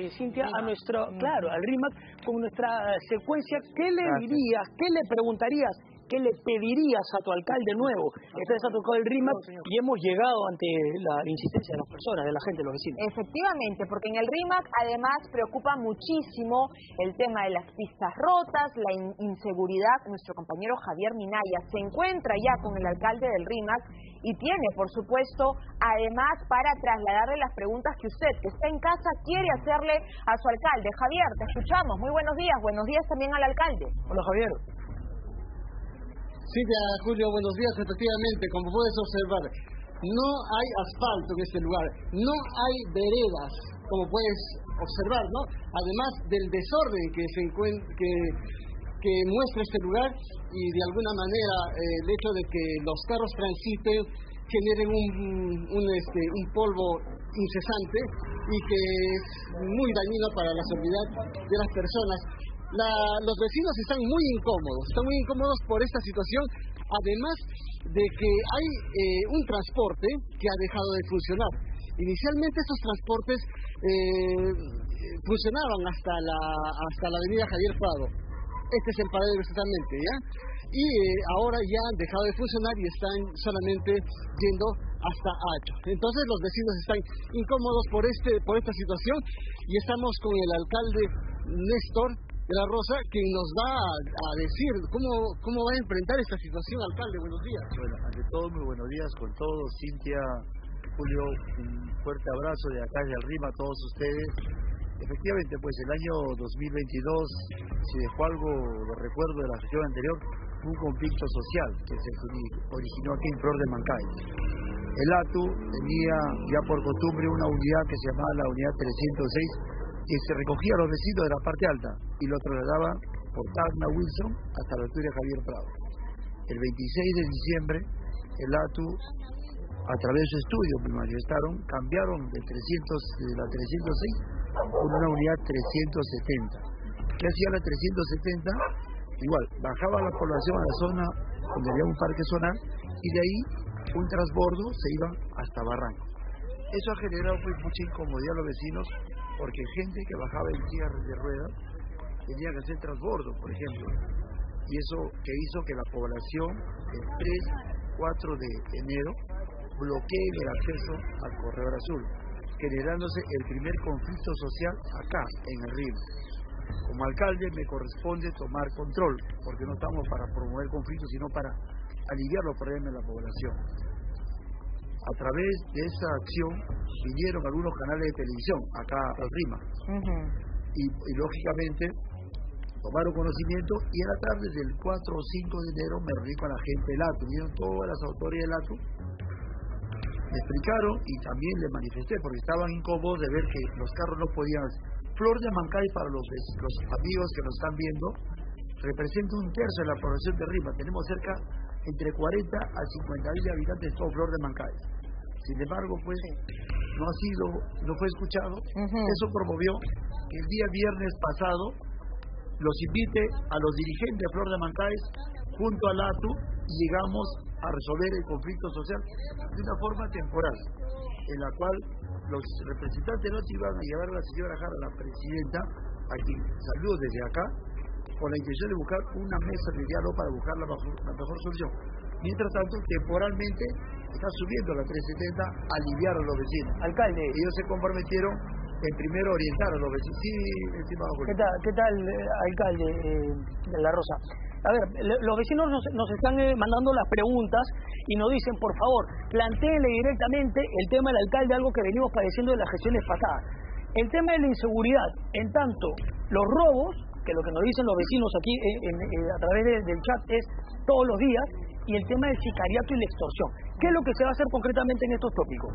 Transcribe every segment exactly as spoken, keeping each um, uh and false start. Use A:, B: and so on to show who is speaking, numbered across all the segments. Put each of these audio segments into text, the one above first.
A: eh, Cintia,
B: RIMAC.
A: a nuestro,
B: Mm.
A: claro, al RIMAC con nuestra secuencia. ¿Qué le
C: Gracias.
A: dirías, qué le preguntarías, qué le pedirías a tu alcalde nuevo? Esta vez ha tocado el RIMAC y hemos llegado ante la insistencia de las personas, de la gente, de los vecinos.
B: Efectivamente, porque en el RIMAC además preocupa muchísimo el tema de las pistas rotas, la in- inseguridad. Nuestro compañero Javier Minaya se encuentra ya con el alcalde del RIMAC y tiene, por supuesto, además para trasladarle las preguntas que usted, que está en casa, quiere hacerle a su alcalde. Javier, te escuchamos. Muy buenos días. Buenos días también al alcalde.
A: Hola, Javier.
D: Silvia, Julio, buenos días. Efectivamente, como puedes observar, no hay asfalto en este lugar, no hay veredas, como puedes observar, ¿no? Además del desorden que se encuentra, que, que muestra este lugar, y de alguna manera eh, el hecho de que los carros transiten generen un, un, este, un polvo incesante y que es muy dañino para la seguridad de las personas. La, los vecinos están muy incómodos, están muy incómodos por esta situación, además de que hay eh, un transporte que ha dejado de funcionar. Inicialmente estos transportes eh, funcionaban hasta la, hasta la avenida Javier Prado. Este es el paradero exactamente, ¿ya? Y eh, ahora ya han dejado de funcionar y están solamente yendo hasta Hacho. Entonces los vecinos están incómodos por este por esta situación y estamos con el alcalde Néstor de la Rosa, quien nos va a, a decir cómo, cómo va a enfrentar esta situación. Alcalde, buenos días.
C: Bueno, ante todo, muy buenos días con todos. Cintia, Julio, un fuerte abrazo de acá del RIMAC a todos ustedes. Efectivamente, pues el año dos mil veintidós, si dejó algo de recuerdo de la gestión anterior, un conflicto social que se originó aquí en Flor de Mancay. El A T U tenía ya por costumbre una unidad que se llamaba la unidad trescientos seis, que se recogía a los vecinos de la parte alta y lo trasladaba por Tacna Wilson hasta la altura de Javier Prado. El veintiséis de diciembre, el A T U, a través de su estudio, me manifestaron, cambiaron de, trescientos, de la trescientos seis por una unidad trescientos setenta. ¿Qué hacía la trescientos setenta? Igual, bajaba la población a la zona donde había un parque zonal y de ahí un transbordo se iba hasta Barranco. Eso ha generado pues, mucha incomodidad a los vecinos, porque gente que bajaba en sillas de ruedas tenía que hacer transbordo, por ejemplo. Y eso que hizo que la población el tres, cuatro de enero bloquee el acceso al Corredor Azul, generándose el primer conflicto social acá, en el río. Como alcalde me corresponde tomar control, porque no estamos para promover conflictos, sino para aliviar los problemas de la población. A través de esa acción vinieron algunos canales de televisión acá al RIMAC.
B: Uh-huh.
C: y, y lógicamente tomaron conocimiento, y en la tarde del cuatro o cinco de enero me reuní con la gente del A T U, vinieron todas las autoridades del A T U, me explicaron y también les manifesté porque estaban incómodos de ver que los carros no podían. Flor de Mancay, para los, los amigos que nos están viendo, representa un tercio de la población de RIMAC. Tenemos cerca entre cuarenta a cincuenta mil habitantes todo Flor de Mancay. Sin embargo, pues, no ha sido, no fue escuchado.
B: Uh-huh.
C: Eso promovió que el día viernes pasado los invite a los dirigentes de Flor de Mancay junto al A T U y llegamos a resolver el conflicto social de una forma temporal, en la cual los representantes no iban a llevar a la señora Jara, la presidenta, a quien saludo desde acá, con la intención de buscar una mesa de diálogo para buscar la mejor, la mejor solución. Mientras tanto, temporalmente está subiendo la trescientos setenta a aliviar a los vecinos.
A: Alcalde.
C: Ellos se comprometieron en primero orientar a los vecinos. Sí, estimado Julio.
A: ¿Qué tal, qué tal eh, alcalde eh, de La Rosa? A ver, le- los vecinos nos, nos están eh, mandando las preguntas y nos dicen, por favor, plantéenle directamente el tema del alcalde, algo que venimos padeciendo de las gestiones pasadas. El tema de la inseguridad, en tanto los robos, que lo que nos dicen los vecinos aquí eh, en, eh, a través de- del chat es todos los días, y el tema del sicariato y la extorsión. ¿Qué es lo que se va a hacer concretamente en estos tópicos?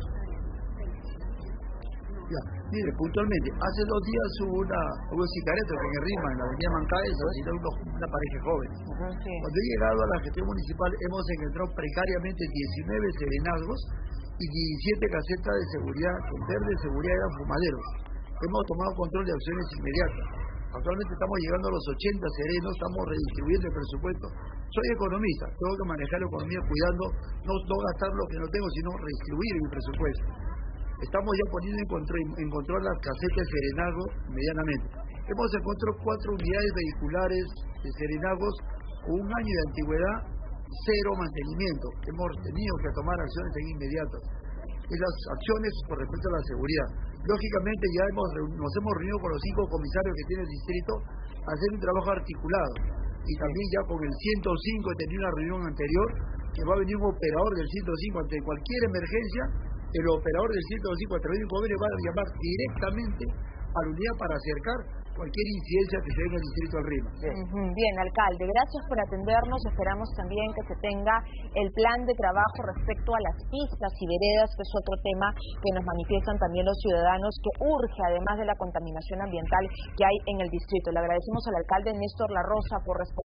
C: Ya, mire, puntualmente, hace dos días hubo una, hubo un sicariato en el RIMAC, en la avenida Mancay, se asesinaron unos- una pareja joven.
B: Uh-huh, sí.
C: Cuando he llegado a la gestión municipal hemos encontrado precariamente diecinueve serenazgos y diecisiete casetas de seguridad, con verde seguridad eran fumaderos. Hemos tomado control de acciones inmediatas. Actualmente estamos llegando a los ochenta serenos, estamos redistribuyendo el presupuesto. Soy economista, tengo que manejar la economía cuidando, no, no gastar lo que no tengo, sino redistribuir mi presupuesto. estamos ya poniendo en control, en control las casetas de serenazgo medianamente. Hemos encontrado cuatro unidades vehiculares de serenazgos con un año de antigüedad, cero mantenimiento. Hemos tenido que tomar acciones en inmediatas. Esas acciones con respecto a la seguridad. Lógicamente ya hemos, nos hemos reunido con los cinco comisarios que tiene el distrito a hacer un trabajo articulado. Y también ya con el ciento cinco he tenido una reunión anterior que va a venir un operador del ciento cinco ante cualquier emergencia. El operador del ciento cinco a través de un convenio va a llamar directamente a la unidad para acercar cualquier incidencia que se dé en el distrito del Rímac.
B: Bien. Uh-huh. Bien, alcalde, gracias por atendernos. Esperamos también que se tenga el plan de trabajo respecto a las pistas y veredas, que es otro tema que nos manifiestan también los ciudadanos, que urge, además de la contaminación ambiental que hay en el distrito. Le agradecemos al alcalde Néstor La Rosa por responder.